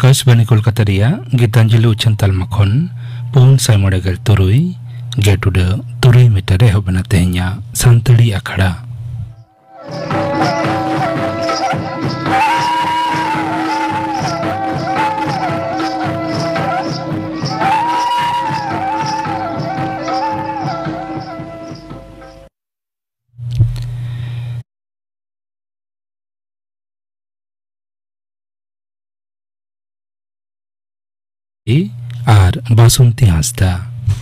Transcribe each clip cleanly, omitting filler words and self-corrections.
Akashbani Kolkata ria Gitanjali Uchan Talmakon Pun Saimodagal Turui Getuda Turui Mitare Hobana Tehnya Santali Akhada আর বাসন্তী হাসদা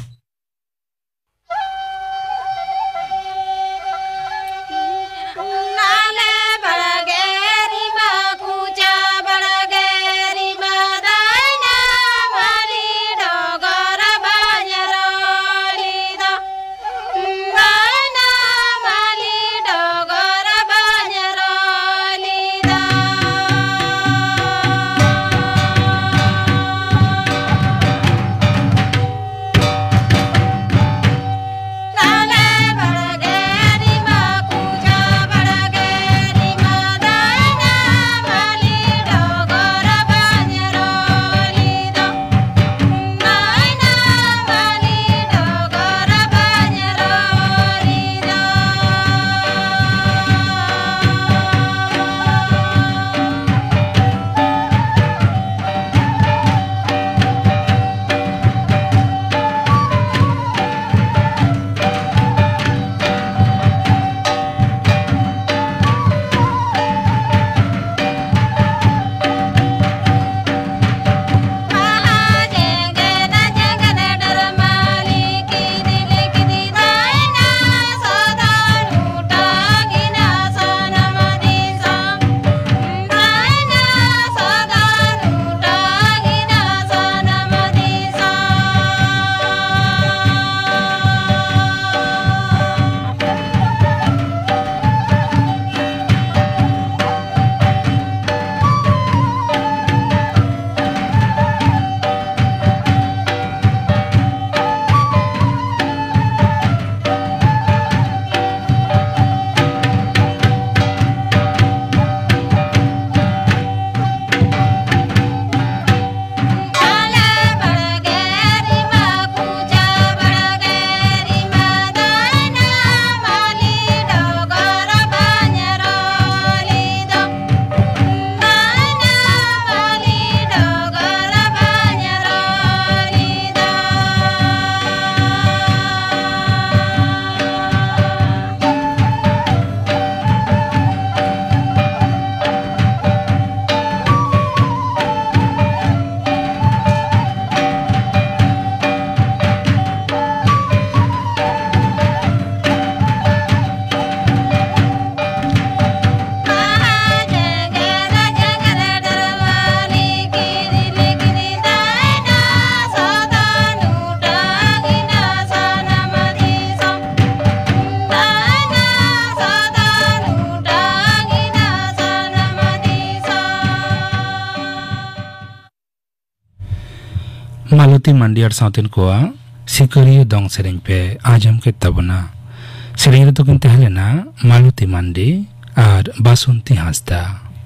मालती मंडियार साउथिन कोआ सिकरियो दंग सेरेंग पे आजम के तबना सेरेंग तो किन तहलेना मालती मंडी और बासुंती हासदा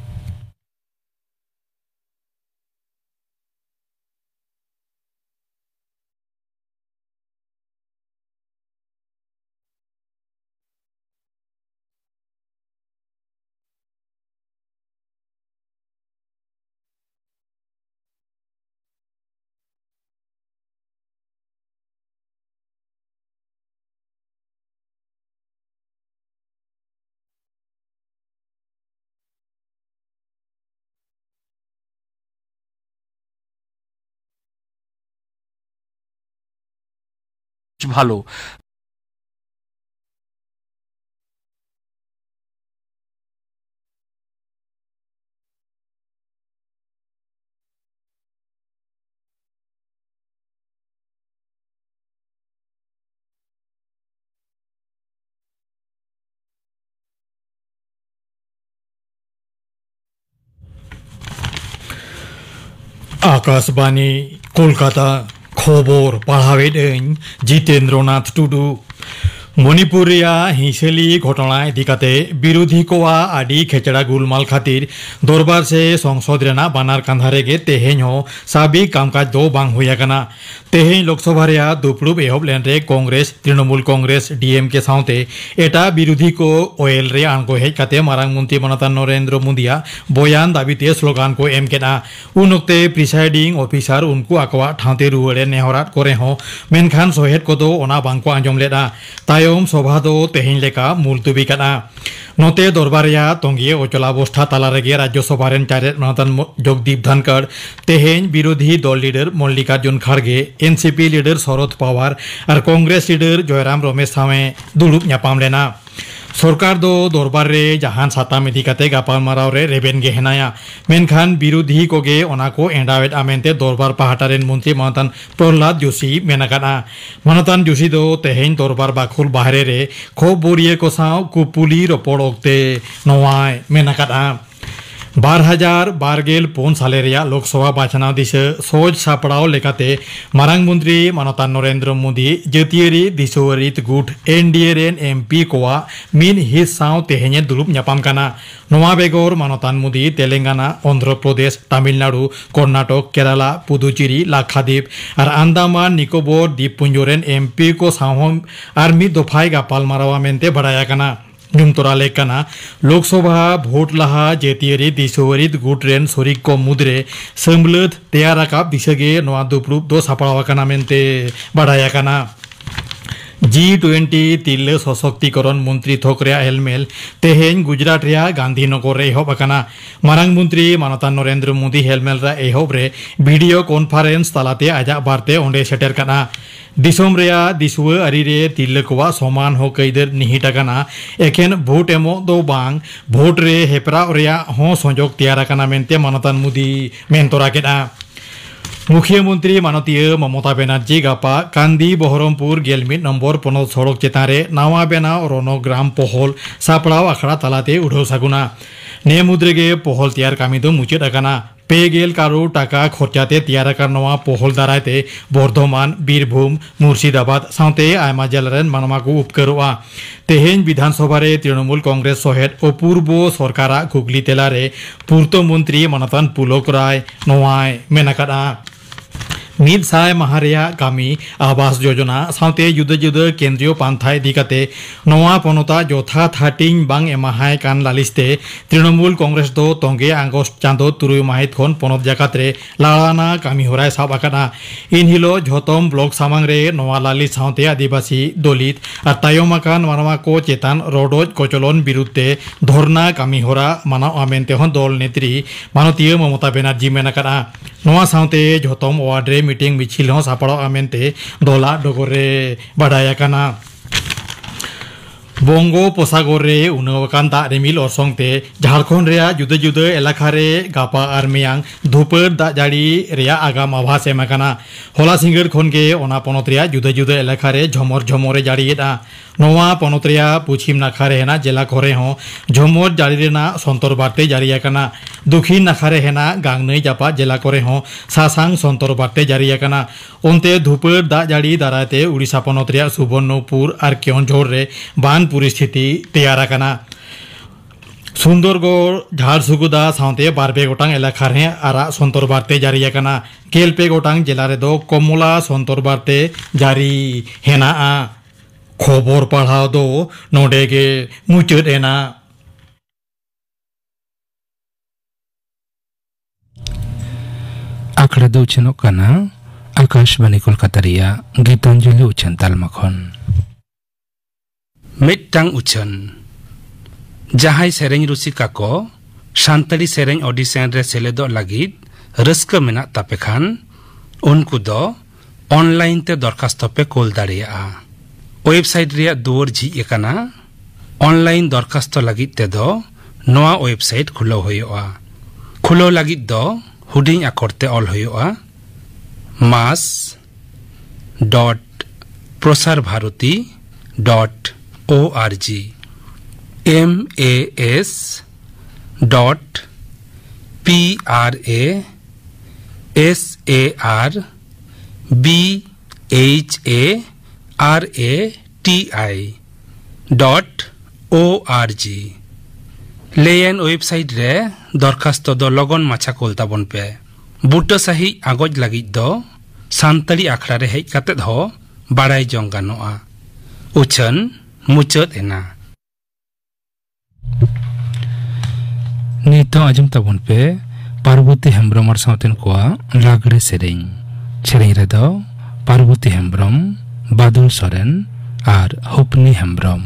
ভালো आकाशवाणी कोलकाता खबर पढ़ावेदें जितेंद्रनाथ टुडू मणिपुर हिंसेली घटना इदिकाते विरोधी को आदि खेचड़ा गुलमाल खातिर दरबार से संसद रेना बानार कांधारे गे तेहेन हो साबी कामकाज दो बांग हुयाकना तेहेन लोकसभा रे दुपड़ुब एहब लेन रे कांग्रेस तृणमूल कांग्रेस डीएमके साउते एटा विरोधी को ओएल रे आंगो हेज काते मारांग मंत्री मनतान नरेंद्र मोदिया बयान दाबीते स्लोगान को एम केना उन ओक्ते प्रिसाइडिंग ऑफिसर उनको आकवा ठांते रुवरे नेहरात करे हो मेनखान सहेद को दो ओना बांग को आंजम लेदा तायम सभा दो तेहेन लेका मुलतुबी काना नोते दरबारिया तंगिए अचल अवस्था ताला रेगे राज्यसभा रेन चारेट मनतान जगदीप धनखड़ तेहेन विरोधी दल लीडर मल्लिकार्जुन खड़गे एनसीपी लीडर शरद पवार और कांग्रेस लीडर जयराम रमेश सावे दुलुब न्यापाम लेना सरकार दो दरबार रे जहान साताम इदिकाते गापालमाराव रे रेबेन गे हेनाया मेनखान विरोधी कोगे ओनाको एंडावेट आमेनते दरबार पाहाटारेन मंत्री मनतान प्रहलाद जोशी मेनाकाना मनतान जोशी दो तेहेन दरबार बाखुल बाहरे रे खो बोरिये को साव कुपुली रपड़ ओक्ते नवाय मेनाकाना 2024 साले रेया लोकसभा बाछनाव दिसे सोज सापड़ाव लेकाते मारांग मंत्री मनतान नरेंद्र मोदी जतियारी दिसोवरित गुट एनडीए रेन एमपी कोआ मिन हिस साव तेहेने दुलुब न्यापाम काना नोआ बेगोर मनतान मोदी तेलंगाना आंध्र प्रदेश तमिलनाडु कर्नाटक केरला पुदुचेरी लाक्षाद्वीप और अंडमान निकोबर द्वीपपुंज रेन एमपी को साव और मिद दफाय गापाल मारावा मेनते बड़ाया काना नुमतरा लेकाना लोकसभा भोट लहा जेतियारी दिसोवरित गुट रेन सरिक को मुद्रे सम्बलद तेयाराकाब दिसगे नोआ दुपड़ुब दो सापड़ावाकाना मेनते बड़ायाकाना G20 तिल्ले सशक्तिकरण मंत्री थोकरे हेलमेल तेहेन गुजरात रे गांधीनगर रे एहब आकाना मारांग मंत्री मनतान नरेंद्र मोदी हेलमेल रा एहब रे वीडियो कॉन्फ्रेंस तालाते आजा बारते ओंडे सेटेर काना दिसोम रे दिसुआ आरी रे तिल्ले कोवा समान हो कैदर निहिट आकाना एखेन भोट एमो दो बांग भोट रे हेपरा रे हो संजोग तैयार आकाना मेनते मनतान मोदी मेनतोरा केदा मुख्यमंत्री मानतीय ममता बनर्जी गापा कांदी बहरमपुर गेलमिट नम्बर 15 सड़क चेतारे नावा बेनाव रणग्राम पहल सापड़ाव आखड़ा तालाते उड़ाव सागुना ने मुद्रेगे पहल तैयार कामी दो मुचाद आकाना 2,000 करोड़ टाका खर्चाते तैयार आकारनवा पहल दारायते बर्धमान बीरभूम मुर्शिदाबाद साउते आयमा जिल्लारेन मानवा को उपकारोआ तेहेन विधानसभा रे तृणमूल कांग्रेस सहेद अपूर्व सरकारा कुकली तेलारे पूर्त मंत्री मनतान पुलक राय नवाय मेनाकादा मिद साय माहारिया कामी आवास योजना साउते जुदा जुदा केंद्रीय पांथा इदिकाते नवा पनता जोथा थाटिंग बांग एमाहाय कान लालिस्ते तृणमूल कांग्रेस दो तंगे आगस्ट चांदो तुरुय माहित खन पनत जाकात रे लालाना कामी होराय साब आकाना इन हिलो झतम ब्लॉक सामांग रे नवा लालिस साउते आदिवासी दलित और तायम आकान मानवा को चेतान रोडोज कचलन बिरुद्धे धरना कामी होरा मानाव आमेनते हन दल नेत्री मानतीय ममता बनर्जी मेनाकाना नवा साउते झतम वार्ड रे मीटिंग मिचिल हो सापड़ो आमेनते दोला डगरे बड़ायाकाना बंगो पोसागर रे उनवकान दा रिमिल अरसंगते झारखंड रे जुदा जुदा एलाका रे गापा आर मियांग धुपर दा जाड़ी रे आगाम आभास एमाकाना होला सिंगर खनगे ओना पनत रे जुदा जुदा एलाका रे झमर झमरे जाड़ीदा नवा पनत रे पश्चिम नाखा रे हेना जिला करे हो झमर जाड़ी रेना संतर बार्ते जारियाकाना दक्षिण नाखा रे हेना गांगनई जापा जिला करे हो सासांग संतर बार्ते जारियाकाना ओनते धुपर दा जाड़ी दाराते उड़ीसा पनत रे सुबर्णपुर और केओंझर रे बान परिस्थिति तैयार आकाना सुंदरगढ़ झारसुगुदा साउते बारबे गोटांग एलाका रे आरा संतर बार्ते जारी आकाना गेलपे गोटांग जिला रे दो कमला संतर बार्ते जारी हेना खबर पढ़ाव दो नोडेगे मुचाद एना आखड़ा दो उछनोग काना आकाशवाणी कोलकाता रिया गीतांजलि उछन तालमा खन मिट्टांग उछन जहाई सेरेंग रुसिका को सान्ताली सेरेंग ऑडिशन रे सेलेदो लागिद रस्का मेना तापे खान उनको दो ऑनलाइन ते दरखास्त पे कोल दाड़िया वेबसाइट रे दुवर झिज एकाना ऑनलाइन दरखास्त लागिद ते दो नवा वेबसाइट खुलो होयोआ खुलो लागिद दो हुडिंग आकरते ऑल होयोआ mas.prasarbharati.org mas.prasarbharati www.ecc.org लेयन वेबसाइट रे दरखास्त दो लगन माछा कोल ताबन पे बुटा सही आगोज लगी दो सानतली आखड़ा रे हेज काते हो बाड़ाई जंग गानोआ उछन मुचत एना नितो आजम ताबन पे पार्वती हेम्ब्रम और साउतेन कोआ लागड़े सेरें रे दो पार्वती हेम्ब्रम बादुल सोरेन और हुपनी हेम्ब्रम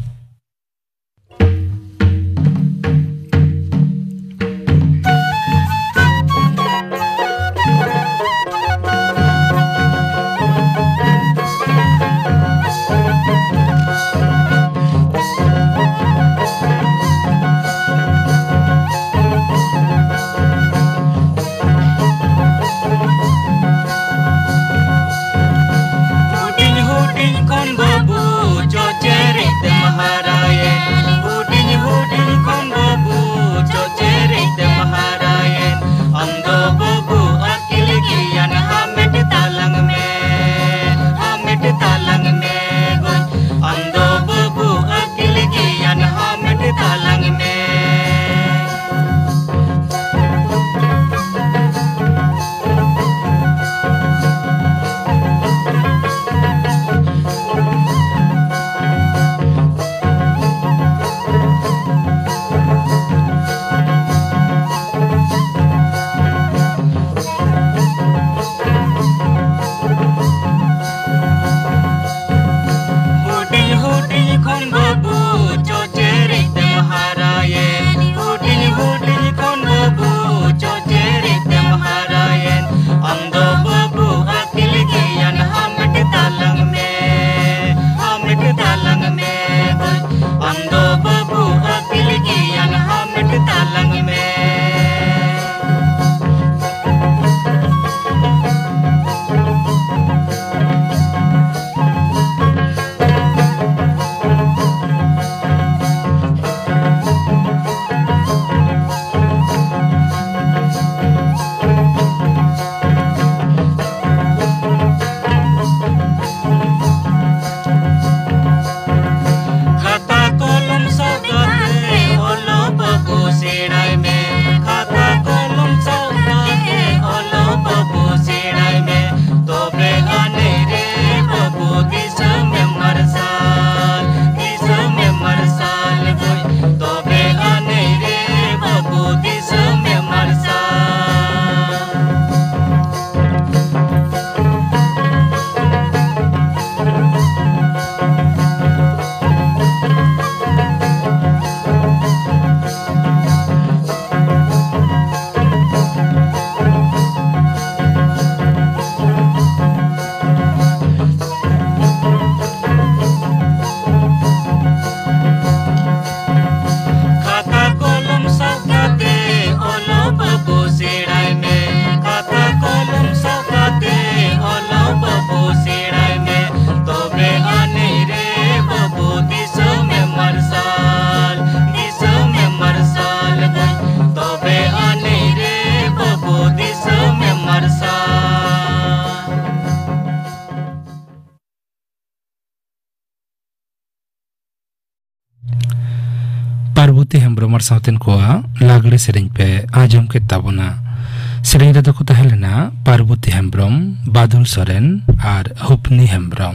पार्वती हेम्ब्रम और साउतेन कोआ लागड़े सेरें पे आजम के ताबना सेरें रे दको तहलेना पार्वती हेम्ब्रम बादुल सोरेन और हुपनी हेम्ब्रम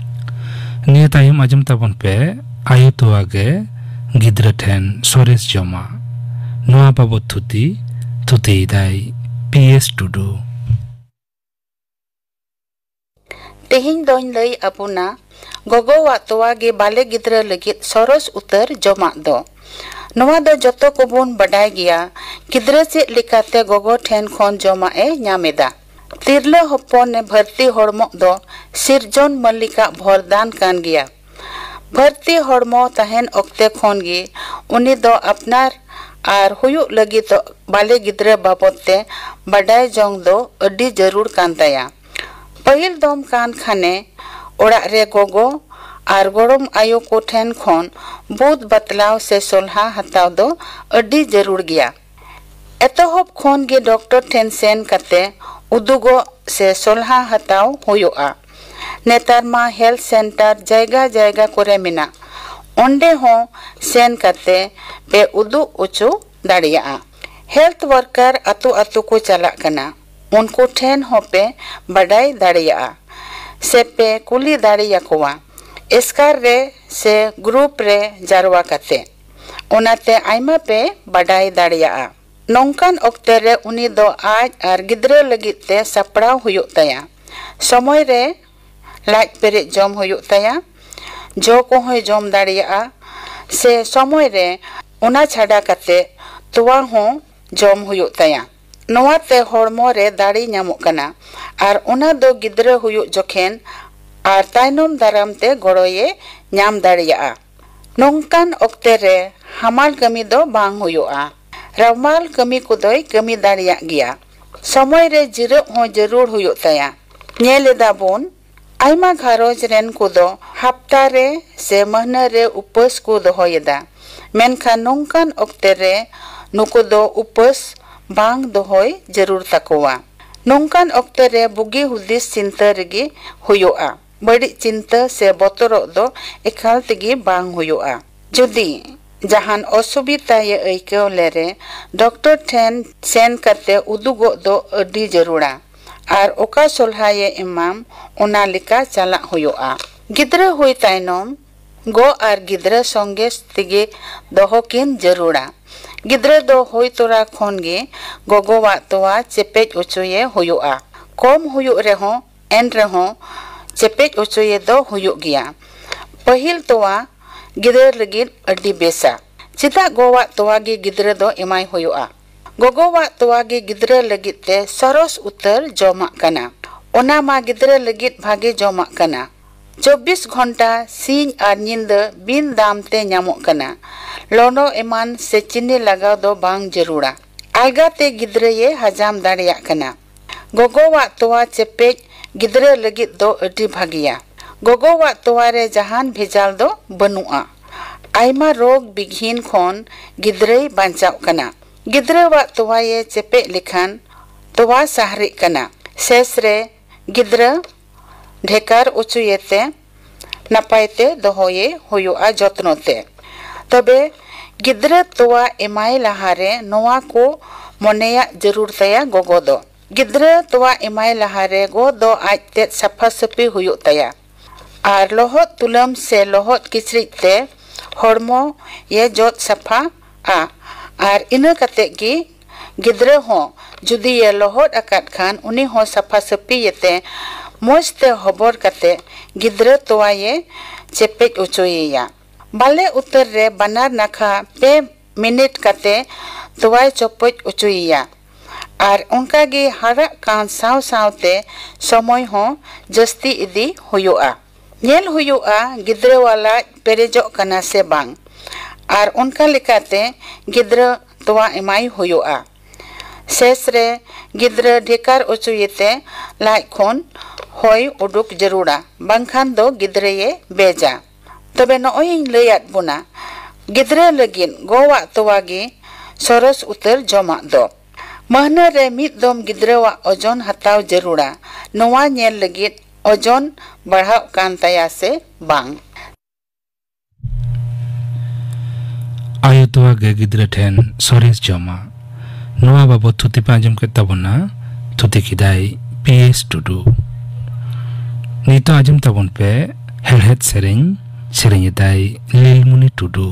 निया तायम आजम ताबन पे आयो तो आगे गिद्र ठेन सोरेस जमा नोआ बाबो थुती दाई पीएस टुडू तेहिं दोन लई अपुना गोगो वातोआ गे बाले गिद्र लगित सोरस उतर जमा दो नोआ दो जतो कोबोन बडाय गिया गिद्र से लिकाते गोगो ठेन खोन जमा ए न्यामेदा तिरला हप्पन ने भर्ती हड़मो दो सिरजन मल्लिका भरदान कान गिया भर्ती हड़मो तहन ओक्ते खोन गे उनी दो अपनार आर हुयु लगी तो बाले गिद्र बाबते बडाय जोंग दो अड्डी जरूर कान ताया पहिल दम कान खाने ओड़ा रे गोगो आर गोड़म आयो को ठेन खोन बहुत बतलाव से सोलहा हताव दो अड्डी जरूर गया एतोहब खोन गे डॉक्टर ठेन सेन कते उदुगो से सोलहा हताव हुयुआ नेतार मा हेल्थ सेंटर जायगा जायगा करे मिना onde ho sen kate pe udu ucu daria. Health worker atu ko chalak kana. Unku ten ho pe badai daria. Se pe kuli daria kowa. Eskar re se group re jarwa kate. Onate aima pe badai daria. Nongkan okte re uni do aj ar gidra lagit te sapraw huyuk taya. Somoy re laj perit jom huyuk taya. Jo ko hoy jom daria. Se somoy re una chada kate tuwa ho jom huyuk taya. Noa te hormo re dari nyamuk kana. Ar una do gidra huyuk jokhen ar tainom daram te goroye nyam daria. Nongkan okte re hamal kami do bang huyuka. Ramal kami kudoy kami daria gya. Somoy re jiruk ho jarur huyuk taya. Nyeleda bon aima gharoj ren kudo hafta re se mahna re upas ku dohoyeda. Menkhan nongkan okte re nuku do upas bang dohoy jarur takowa. Nongkan okte re bugi hudis cinta regi huyuka. Badi cinta se botorok do ekal tegi bang huyuka. Judi jahan osubita ye aikaw lere doctor ten sen kate udugo do adi jarura. Ar oka solha ye imam ona lika chalak huyuka. Gidra huy tainom go ar gidra songe tege dohokin jarura. Gidra do hoy tora khonge gogo wa towa chepej uchuye huyuka. Kom huyuk reho en reho chepej uchuye do huyuk gya. Pahil towa gidra lagit adi besa. Cita gowa towa gi gidra do emai huyuka. Gogo wa towa gi gidra lagit te soros utar jomak kana. Ona ma gidra lagit bhage jomak kana. 24 घंटा scene और नींद बिन दाम ते nyamuk kana. Lono eman se chini lagaw do bang jarura. Alga te gidra ye hajam dariyak kana. Gogo wa towa chepej gidra lagit do adi bhagiya. Gogo wa towa re jahan bhejal do banua. Aima rog bighin khon gidrai banchaw kana. Gidra wa towa ye chepe likhan towa sahri kana. Sesre gidra ढेकार उचुयेते नापायते दोहोये हुयुआ जत्नोते तबे गिद्रा तोवा एमाय लहारे नोवा को मोनेया जरूर तया गोगो दो गिद्रा तोवा एमाय लहारे गो दो आजते सफा सपी हुयुक तया are Lhotse तुलम से लोहत किचरिते हॉर्मो ये जोत सफा आर इना कते की गिद्रा हो जुदी ये लोहत अकात खान उनी हो सफा सपी येते मोजते हबर कते गिद्रा तोवा ये चेपेज उचुयेया बाले उत्तर रे बनार नाखा पे मिनिट कते तोवाय चोपज उचुयेया आर उनका गे हरा कान साव सावते समय हो जस्ती इदी हुयुआ नेल हुयुआ गिद्रा वाला पेरेजो कना से बांग आर उनका लिकाते गिद्रा तोवा एमाई हुयुआ शेषरे गिद्रा ढेकार उचुयेते लाई खोन होय उडुक जरूरा बांखान दो गिद्रा ये बेजा तबे नोई लैयात बुना गिद्रा लगिन गोवा तोवागी सरस उतर जमा दो महना रे मिद दम गिद्रा वा ओजन हताव जरूरा नोवा नेल लगित ओजन बढ़ाव कान तया से बांग आयो तोवा गे गिद्रा ठेन सरेस जमा नोवा बाबो थुति पांजम के तबना थुति किदाई पीएस टुडू नीतो आजम तबन पे हेलहेत सेरेंग दाई लीलमुनि Tudu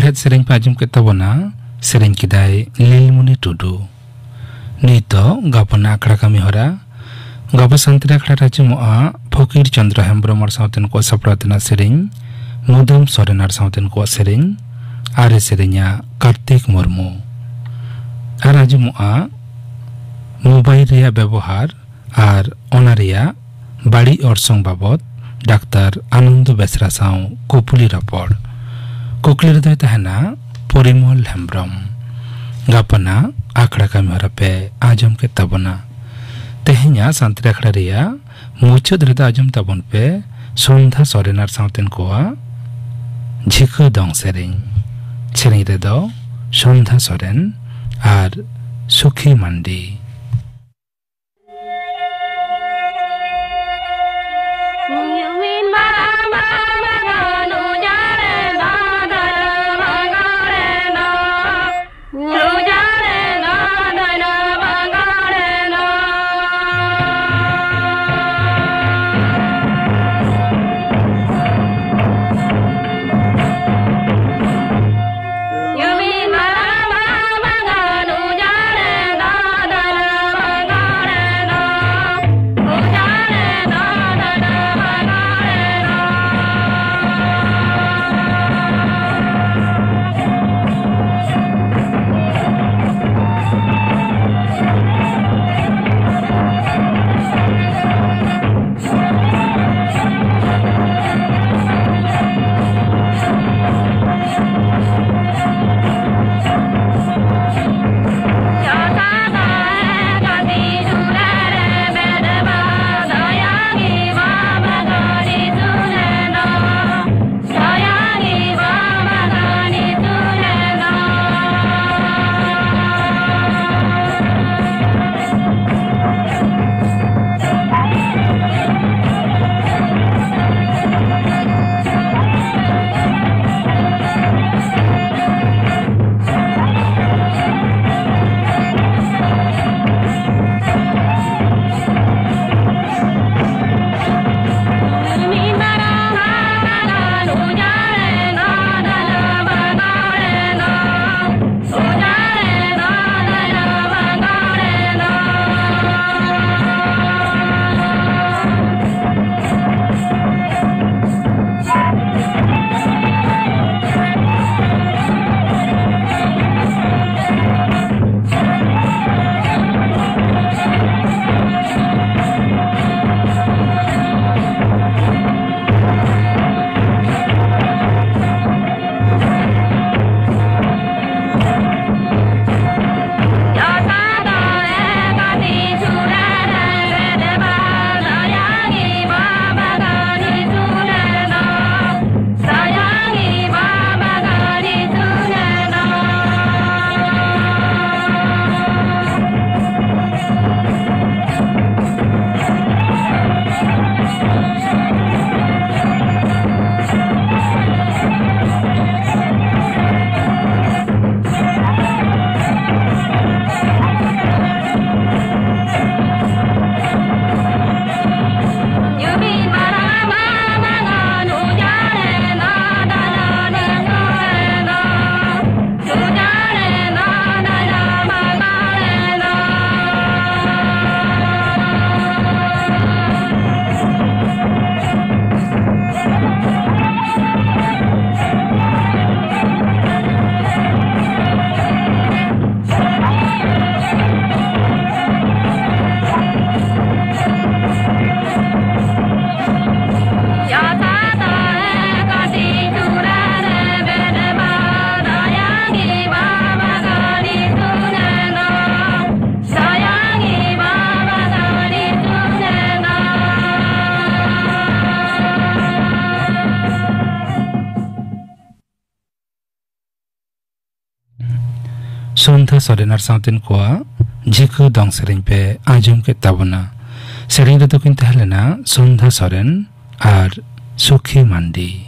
tehet sering pajum ketabona sering kidai Lilmuni Tudu. Nito gapona akra kami hora gapa santri akra rajumoa Phokir Chandra Hembromar sauten ko sapratna sering Mudam Sorenar sauten ko sering are serenya Kartik Murmu. Arajumoa mobail ria ব্যবহার আর অনারিয়া বাড়ি অর্সং বাবদ doctor আনন্দ বেসরা সাউ কুপুলি রপড় কুকলির দয় তাহেনা পরিমল হেমব্রম গাপনা আখড়া কামি হরাপে আজম কে তাবনা তেহেnya santri akhड़ा ria muchad reda ajam tabon pe Sondha Sorenar sauten koa ঝিকো দং সেরিং ছেড়ে দেও সন্ধ্যা সরেন আর সুখী mandi. Sondha Sorenar sauten koa ঝিকো দং সেরিং pe ajum ke tabona sering redo kin tahlena Sondha Soren আর সুখী মান্ডি।